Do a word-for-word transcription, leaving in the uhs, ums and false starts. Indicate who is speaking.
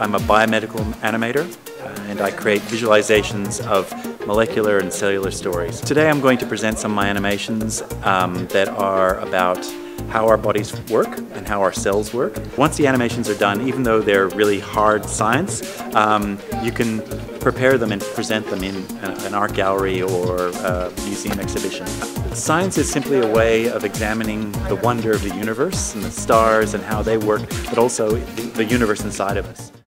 Speaker 1: I'm a biomedical animator, uh, and I create visualizations of molecular and cellular stories. Today I'm going to present some of my animations um, that are about how our bodies work and how our cells work. Once the animations are done, even though they're really hard science, um, you can prepare them and present them in an art gallery or a museum exhibition. Science is simply a way of examining the wonder of the universe and the stars and how they work, but also the universe inside of us.